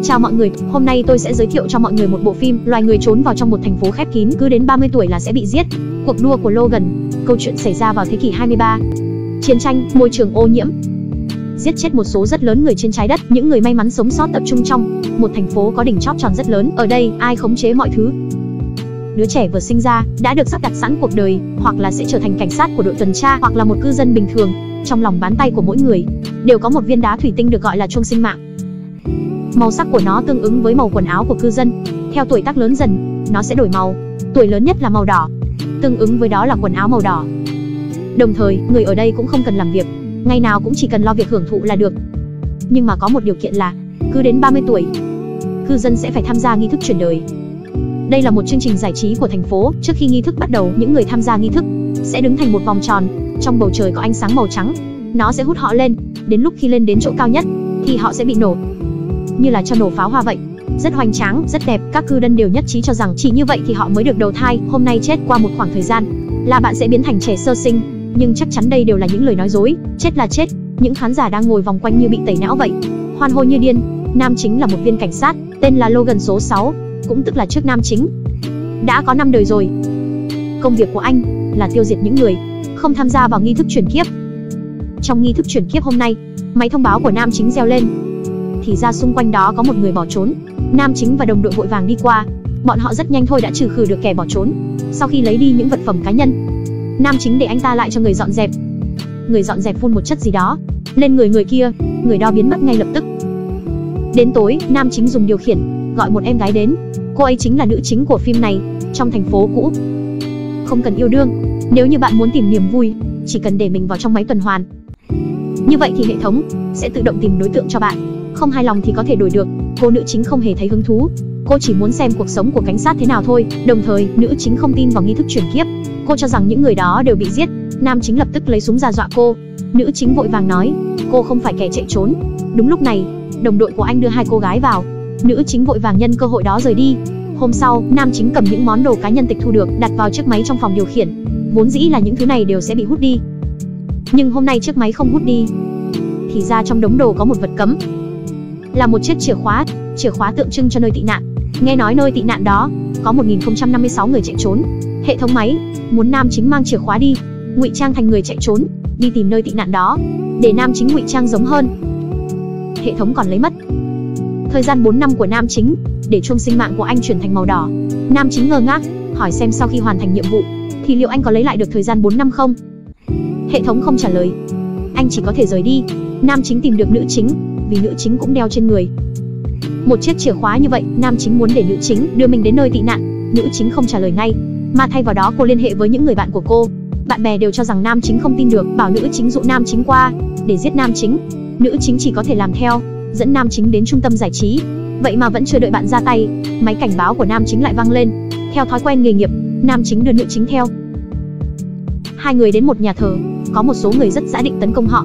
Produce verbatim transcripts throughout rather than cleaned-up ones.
Chào mọi người, hôm nay tôi sẽ giới thiệu cho mọi người một bộ phim loài người trốn vào trong một thành phố khép kín, cứ đến ba mươi tuổi là sẽ bị giết. Cuộc đua của Logan. Câu chuyện xảy ra vào thế kỷ hai mươi ba. Chiến tranh, môi trường ô nhiễm, giết chết một số rất lớn người trên trái đất. Những người may mắn sống sót tập trung trong một thành phố có đỉnh chóp tròn rất lớn. Ở đây, ai khống chế mọi thứ. Đứa trẻ vừa sinh ra đã được sắp đặt sẵn cuộc đời, hoặc là sẽ trở thành cảnh sát của đội tuần tra, hoặc là một cư dân bình thường. Trong lòng bàn tay của mỗi người đều có một viên đá thủy tinh được gọi là chuông sinh mạng. Màu sắc của nó tương ứng với màu quần áo của cư dân. Theo tuổi tác lớn dần, nó sẽ đổi màu. Tuổi lớn nhất là màu đỏ, tương ứng với đó là quần áo màu đỏ. Đồng thời, người ở đây cũng không cần làm việc, ngày nào cũng chỉ cần lo việc hưởng thụ là được. Nhưng mà có một điều kiện là, cứ đến ba mươi tuổi, cư dân sẽ phải tham gia nghi thức chuyển đời. Đây là một chương trình giải trí của thành phố. Trước khi nghi thức bắt đầu, những người tham gia nghi thức sẽ đứng thành một vòng tròn. Trong bầu trời có ánh sáng màu trắng, nó sẽ hút họ lên. Đến lúc khi lên đến chỗ cao nhất, thì họ sẽ bị nổ, như là cho nổ pháo hoa vậy. Rất hoành tráng, rất đẹp. Các cư dân đều nhất trí cho rằng chỉ như vậy thì họ mới được đầu thai. Hôm nay chết qua một khoảng thời gian là bạn sẽ biến thành trẻ sơ sinh. Nhưng chắc chắn đây đều là những lời nói dối. Chết là chết. Những khán giả đang ngồi vòng quanh như bị tẩy não vậy, hoan hô như điên. Nam chính là một viên cảnh sát, tên là Logan số sáu, cũng tức là trước nam chính. Đã có năm đời rồi. Công việc của anh là tiêu diệt những người không tham gia vào nghi thức chuyển kiếp. Trong nghi thức chuyển kiếp hôm nay, máy thông báo của nam chính reo lên. Thì ra xung quanh đó có một người bỏ trốn. Nam chính và đồng đội vội vàng đi qua. Bọn họ rất nhanh thôi đã trừ khử được kẻ bỏ trốn. Sau khi lấy đi những vật phẩm cá nhân, nam chính để anh ta lại cho người dọn dẹp. Người dọn dẹp phun một chất gì đó lên người người kia, người đó biến mất ngay lập tức. Đến tối, nam chính dùng điều khiển gọi một em gái đến. Cô ấy chính là nữ chính của phim này. Trong thành phố cũ, không cần yêu đương. Nếu như bạn muốn tìm niềm vui, chỉ cần để mình vào trong máy tuần hoàn. Như vậy thì hệ thống sẽ tự động tìm đối tượng cho bạn. Không hài lòng thì có thể đổi được. Cô nữ chính không hề thấy hứng thú. Cô chỉ muốn xem cuộc sống của cảnh sát thế nào thôi. Đồng thời, nữ chính không tin vào nghi thức chuyển kiếp. Cô cho rằng những người đó đều bị giết. Nam chính lập tức lấy súng ra dọa cô. Nữ chính vội vàng nói, cô không phải kẻ chạy trốn. Đúng lúc này, đồng đội của anh đưa hai cô gái vào. Nữ chính vội vàng nhân cơ hội đó rời đi. Hôm sau, nam chính cầm những món đồ cá nhân tịch thu được, đặt vào chiếc máy trong phòng điều khiển. Vốn dĩ là những thứ này đều sẽ bị hút đi. Nhưng hôm nay chiếc máy không hút đi. Thì ra trong đống đồ có một vật cấm, là một chiếc chìa khóa. Chìa khóa tượng trưng cho nơi tị nạn. Nghe nói nơi tị nạn đó có một nghìn không trăm năm mươi sáu người chạy trốn. Hệ thống máy muốn nam chính mang chìa khóa đi, ngụy trang thành người chạy trốn, đi tìm nơi tị nạn đó, để nam chính ngụy trang giống hơn. Hệ thống còn lấy mất thời gian bốn năm của nam chính, để chuông sinh mạng của anh chuyển thành màu đỏ. Nam chính ngơ ngác, hỏi xem sau khi hoàn thành nhiệm vụ, thì liệu anh có lấy lại được thời gian bốn năm không? Hệ thống không trả lời. Anh chỉ có thể rời đi. Nam chính tìm được nữ chính, vì nữ chính cũng đeo trên người một chiếc chìa khóa như vậy. Nam chính muốn để nữ chính đưa mình đến nơi tị nạn. Nữ chính không trả lời ngay, mà thay vào đó cô liên hệ với những người bạn của cô. Bạn bè đều cho rằng nam chính không tin được, bảo nữ chính dụ nam chính qua để giết nam chính. Nữ chính chỉ có thể làm theo, dẫn nam chính đến trung tâm giải trí. Vậy mà vẫn chưa đợi bạn ra tay, máy cảnh báo của nam chính lại vang lên. Theo thói quen nghề nghiệp, nam chính đưa nữ chính theo. Hai người đến một nhà thờ, có một số người rất dã định tấn công họ.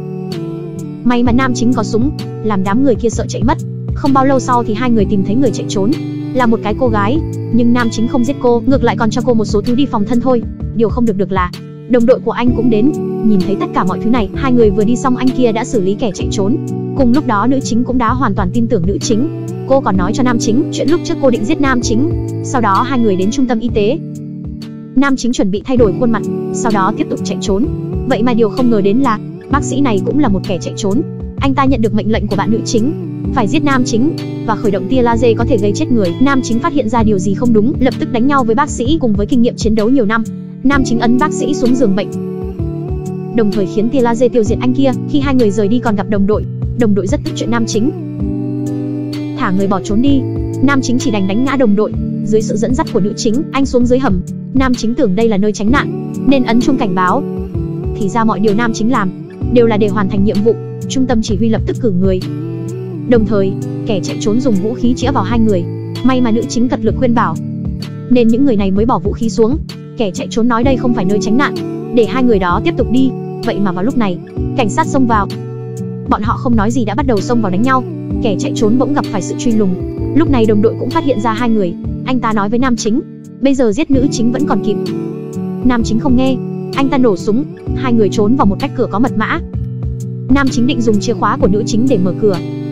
May mà nam chính có súng, làm đám người kia sợ chạy mất. Không bao lâu sau thì hai người tìm thấy người chạy trốn, là một cái cô gái. Nhưng nam chính không giết cô, ngược lại còn cho cô một số thứ đi phòng thân thôi. Điều không được được là đồng đội của anh cũng đến. Nhìn thấy tất cả mọi thứ này, hai người vừa đi xong anh kia đã xử lý kẻ chạy trốn. Cùng lúc đó nữ chính cũng đã hoàn toàn tin tưởng nữ chính. Cô còn nói cho nam chính chuyện lúc trước cô định giết nam chính. Sau đó hai người đến trung tâm y tế. Nam chính chuẩn bị thay đổi khuôn mặt, sau đó tiếp tục chạy trốn. Vậy mà điều không ngờ đến là bác sĩ này cũng là một kẻ chạy trốn. Anh ta nhận được mệnh lệnh của bạn nữ chính, phải giết nam chính và khởi động tia laser có thể gây chết người. Nam chính phát hiện ra điều gì không đúng, lập tức đánh nhau với bác sĩ. Cùng với kinh nghiệm chiến đấu nhiều năm, nam chính ấn bác sĩ xuống giường bệnh, đồng thời khiến tia laser tiêu diệt anh kia. Khi hai người rời đi còn gặp đồng đội. Đồng đội rất tức chuyện nam chính thả người bỏ trốn đi. Nam chính chỉ đành đánh ngã đồng đội. Dưới sự dẫn dắt của nữ chính, anh xuống dưới hầm. Nam chính tưởng đây là nơi tránh nạn nên ấn chuông cảnh báo. Thì ra mọi điều nam chính làm đều là để hoàn thành nhiệm vụ. Trung tâm chỉ huy lập tức cử người. Đồng thời, kẻ chạy trốn dùng vũ khí chĩa vào hai người. May mà nữ chính cật lực khuyên bảo, nên những người này mới bỏ vũ khí xuống. Kẻ chạy trốn nói đây không phải nơi tránh nạn, để hai người đó tiếp tục đi. Vậy mà vào lúc này, cảnh sát xông vào. Bọn họ không nói gì đã bắt đầu xông vào đánh nhau. Kẻ chạy trốn bỗng gặp phải sự truy lùng. Lúc này đồng đội cũng phát hiện ra hai người. Anh ta nói với nam chính, bây giờ giết nữ chính vẫn còn kịp. Nam chính không nghe, anh ta nổ súng. Hai người trốn vào một cách cửa có mật mã. Nam chính định dùng chìa khóa của nữ chính để mở cửa,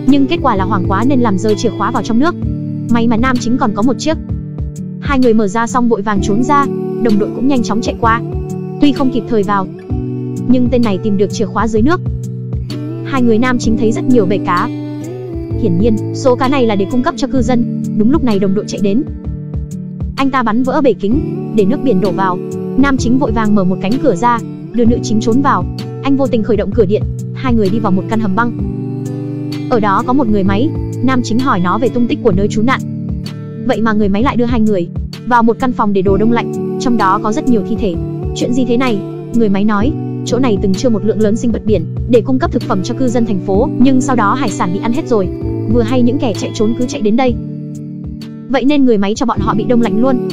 nhưng kết quả là hoảng quá nên làm rơi chìa khóa vào trong nước. May mà nam chính còn có một chiếc. Hai người mở ra xong vội vàng trốn ra, đồng đội cũng nhanh chóng chạy qua. Tuy không kịp thời vào, nhưng tên này tìm được chìa khóa dưới nước. Hai người nam chính thấy rất nhiều bể cá. Hiển nhiên, số cá này là để cung cấp cho cư dân. Đúng lúc này đồng đội chạy đến. Anh ta bắn vỡ bể kính, để nước biển đổ vào. Nam chính vội vàng mở một cánh cửa ra, đưa nữ chính trốn vào. Anh vô tình khởi động cửa điện, hai người đi vào một căn hầm băng. Ở đó có một người máy, nam chính hỏi nó về tung tích của nơi trú nạn. Vậy mà người máy lại đưa hai người vào một căn phòng để đồ đông lạnh, trong đó có rất nhiều thi thể. Chuyện gì thế này? Người máy nói, chỗ này từng chứa một lượng lớn sinh vật biển để cung cấp thực phẩm cho cư dân thành phố, nhưng sau đó hải sản bị ăn hết rồi. Vừa hay những kẻ chạy trốn cứ chạy đến đây, vậy nên người máy cho bọn họ bị đông lạnh luôn,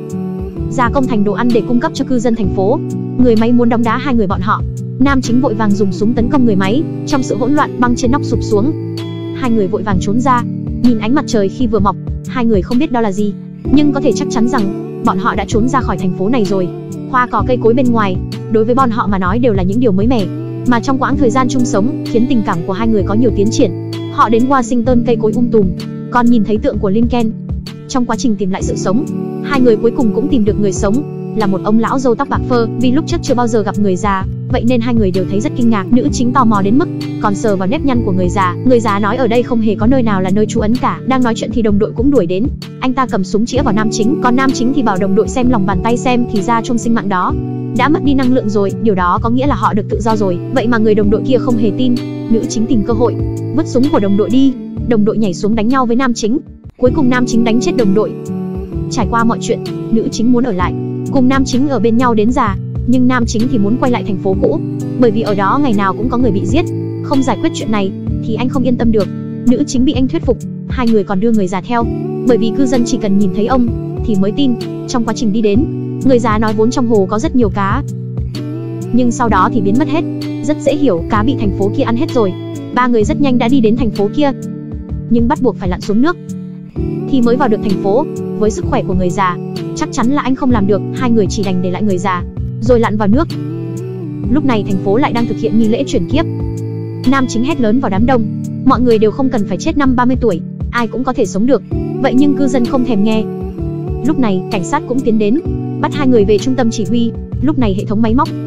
gia công thành đồ ăn để cung cấp cho cư dân thành phố. Người máy muốn đóng đá hai người bọn họ. Nam chính vội vàng dùng súng tấn công người máy. Trong sự hỗn loạn, băng trên nóc sụp xuống. Hai người vội vàng trốn ra. Nhìn ánh mặt trời khi vừa mọc, hai người không biết đó là gì, nhưng có thể chắc chắn rằng bọn họ đã trốn ra khỏi thành phố này rồi. Hoa cỏ cây cối bên ngoài, đối với bọn họ mà nói đều là những điều mới mẻ, mà trong quãng thời gian chung sống khiến tình cảm của hai người có nhiều tiến triển. Họ đến Washington, cây cối um tùm, còn nhìn thấy tượng của Lincoln. Trong quá trình tìm lại sự sống, hai người cuối cùng cũng tìm được người sống, là một ông lão râu tóc bạc phơ. Vì lúc trước chưa bao giờ gặp người già, vậy nên hai người đều thấy rất kinh ngạc. Nữ chính tò mò đến mức còn sờ vào nếp nhăn của người già. Người già nói ở đây không hề có nơi nào là nơi trú ẩn cả. Đang nói chuyện thì đồng đội cũng đuổi đến. Anh ta cầm súng chĩa vào nam chính, còn nam chính thì bảo đồng đội xem lòng bàn tay xem, thì ra chung sinh mạng đó đã mất đi năng lượng rồi, điều đó có nghĩa là họ được tự do rồi. Vậy mà người đồng đội kia không hề tin. Nữ chính tìm cơ hội vứt súng của đồng đội đi. Đồng đội nhảy xuống đánh nhau với nam chính. Cuối cùng nam chính đánh chết đồng đội. Trải qua mọi chuyện, nữ chính muốn ở lại cùng nam chính ở bên nhau đến già, nhưng nam chính thì muốn quay lại thành phố cũ, bởi vì ở đó ngày nào cũng có người bị giết. Không giải quyết chuyện này thì anh không yên tâm được. Nữ chính bị anh thuyết phục, hai người còn đưa người già theo, bởi vì cư dân chỉ cần nhìn thấy ông thì mới tin. Trong quá trình đi đến, người già nói vốn trong hồ có rất nhiều cá, nhưng sau đó thì biến mất hết. Rất dễ hiểu, cá bị thành phố kia ăn hết rồi. Ba người rất nhanh đã đi đến thành phố kia, nhưng bắt buộc phải lặn xuống nước thì mới vào được thành phố. Với sức khỏe của người già, chắc chắn là anh không làm được. Hai người chỉ đành để lại người già, rồi lặn vào nước. Lúc này thành phố lại đang thực hiện nghi lễ chuyển kiếp. Nam chính hét lớn vào đám đông, mọi người đều không cần phải chết năm ba mươi tuổi, ai cũng có thể sống được. Vậy nhưng cư dân không thèm nghe. Lúc này cảnh sát cũng tiến đến, bắt hai người về trung tâm chỉ huy. Lúc này hệ thống máy móc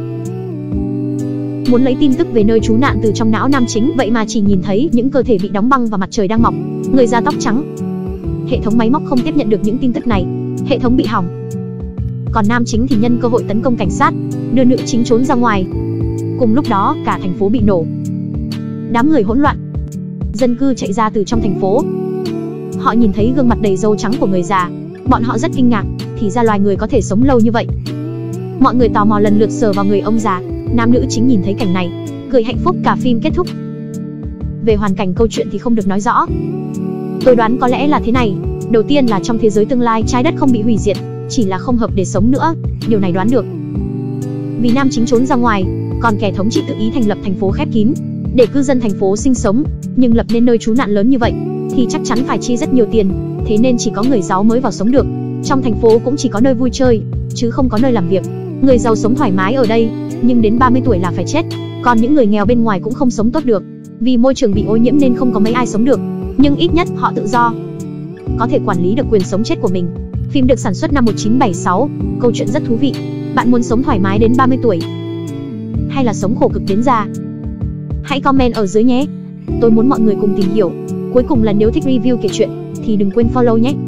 muốn lấy tin tức về nơi trú nạn từ trong não nam chính, vậy mà chỉ nhìn thấy những cơ thể bị đóng băng và mặt trời đang mọc, người da tóc trắng. Hệ thống máy móc không tiếp nhận được những tin tức này, hệ thống bị hỏng. Còn nam chính thì nhân cơ hội tấn công cảnh sát, đưa nữ chính trốn ra ngoài. Cùng lúc đó, cả thành phố bị nổ. Đám người hỗn loạn, dân cư chạy ra từ trong thành phố. Họ nhìn thấy gương mặt đầy râu trắng của người già, bọn họ rất kinh ngạc, thì ra loài người có thể sống lâu như vậy. Mọi người tò mò lần lượt sờ vào người ông già. Nam nữ chính nhìn thấy cảnh này, cười hạnh phúc. Cả phim kết thúc. Về hoàn cảnh câu chuyện thì không được nói rõ. Tôi đoán có lẽ là thế này. Đầu tiên là trong thế giới tương lai, trái đất không bị hủy diệt, chỉ là không hợp để sống nữa. Điều này đoán được, vì nam chính trốn ra ngoài, còn kẻ thống trị tự ý thành lập thành phố khép kín để cư dân thành phố sinh sống. Nhưng lập nên nơi trú nạn lớn như vậy thì chắc chắn phải chi rất nhiều tiền, thế nên chỉ có người giàu mới vào sống được. Trong thành phố cũng chỉ có nơi vui chơi, chứ không có nơi làm việc. Người giàu sống thoải mái ở đây, nhưng đến ba mươi tuổi là phải chết. Còn những người nghèo bên ngoài cũng không sống tốt được, vì môi trường bị ô nhiễm nên không có mấy ai sống được. Nhưng ít nhất họ tự do, có thể quản lý được quyền sống chết của mình. Phim được sản xuất năm một nghìn chín trăm bảy mươi sáu, câu chuyện rất thú vị. Bạn muốn sống thoải mái đến ba mươi tuổi, hay là sống khổ cực đến già? Hãy comment ở dưới nhé. Tôi muốn mọi người cùng tìm hiểu. Cuối cùng là nếu thích review kể chuyện thì đừng quên follow nhé.